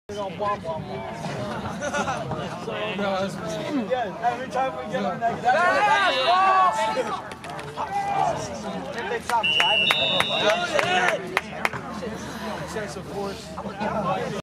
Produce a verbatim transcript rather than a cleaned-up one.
Yeah, every time we get on that, if they stop driving, sense of force.